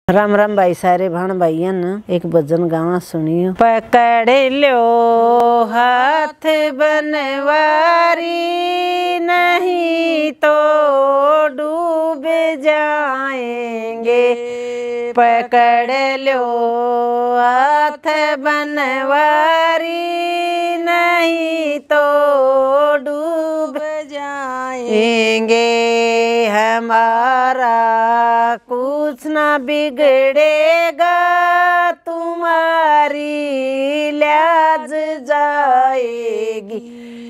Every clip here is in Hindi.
राम राम भाई सारे भाण भाईयन। एक भजन गावा सुनियो। पकड़ लो हाथ बनवारी, नहीं तो डूब जाएंगे। पकड़ लो हाथ बनवारी, नहीं तो डूब जाएंगे। हमारा कुछ ना बिगड़ेगा, तुम्हारी लाज जाएगी।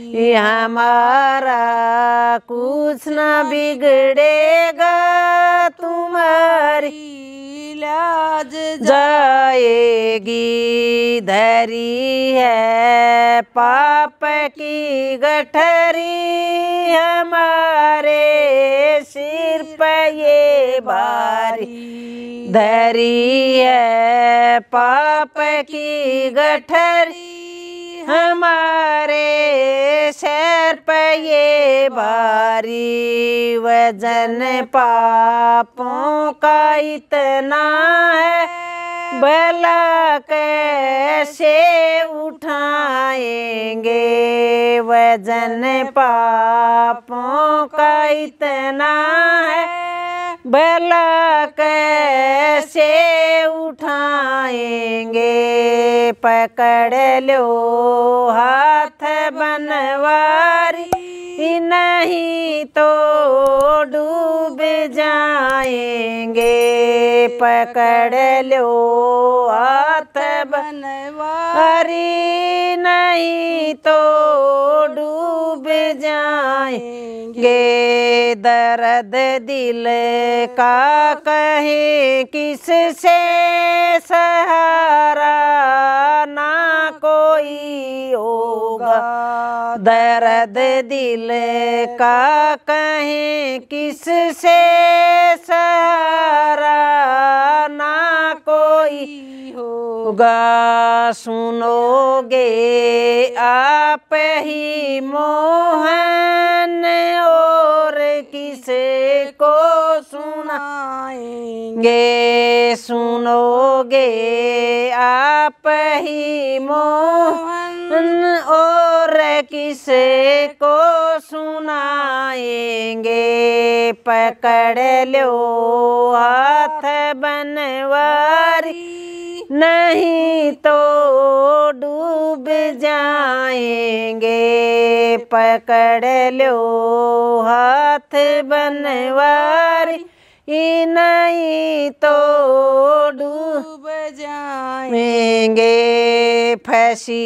हमारा कुछ ना बिगड़ेगा, तुम्हारी लाज जाएगी। धरी है पाप की गठरी, हमारे सिर पे ये भारी। धरी है पाप की गठरी, हमारे सिर पे ये भारी। वजन पापों का इतना है, भला कैसे उठाएंगे। वजन पापों का इतना है, भला कैसे उठाएंगे। पकड़ लो हाथ बनवारी, नहीं तो डूब जाएंगे। पकड़ लो हाथ बनवारी, नहीं तो डूब जाएंगे। दर्द दिल का कहे किससे सहारा, ना कोई होगा। दर्द दिल का कहे किससे सहारा, ना कोई होगा। सुनोगे आप ही मोहन, और किसे को सुनाएंगे। सुनोगे आप ही मोहन, और किसे को सुनाएंगे। पकड़ लो हाथ बनवारी, नहीं तो डूब जाएंगे। पकड़ लो हाथ बनवारी, नहीं तो डूब जाएंगे। फंसी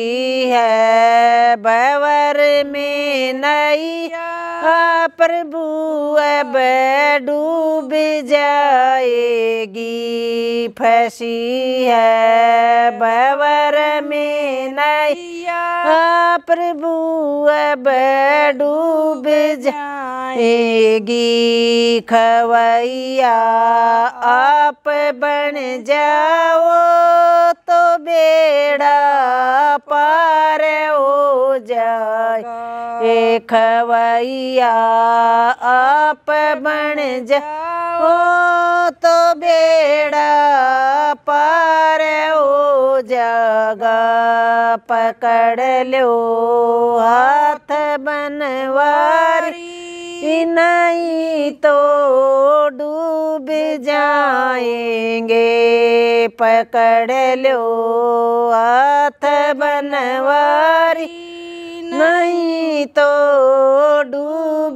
है भंवर में नैया, प्रभु अब डूब जाएगी। फंसी है भंवर में नैया, प्रभु अब डूब जाएगी। खवैया आप बन जाओ, तो बेड़ा पार हो जाए। खवैया आप बन जाओ, तो बेड़ा पार हो जाएगा। पकड़ लो हाथ बनवारी, नहीं तो डूब जाएंगे। पकड़ लो हाथ बनवारी, नहीं तो डूब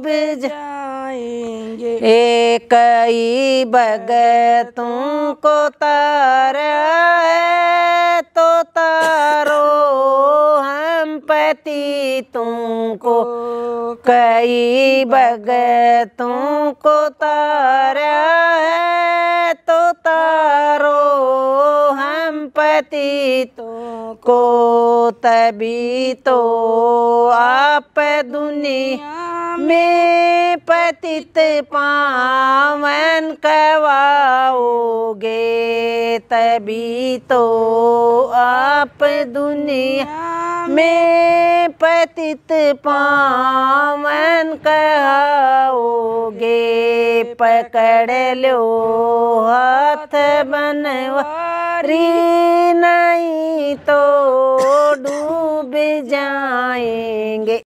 जाएंगे। एक ही भगतों को तारा है, तो तारो हम पति तुमको। कई भगतों को तारा है, तो तारो हम पति तुमको। तभी तो आप दुनिया में पतित पावन करवाओगे। तभी तो आप दुनिया में पतित पावन कहोगे। पकड़ लो हाथ बनवारी नहीं तो डूब जाएंगे।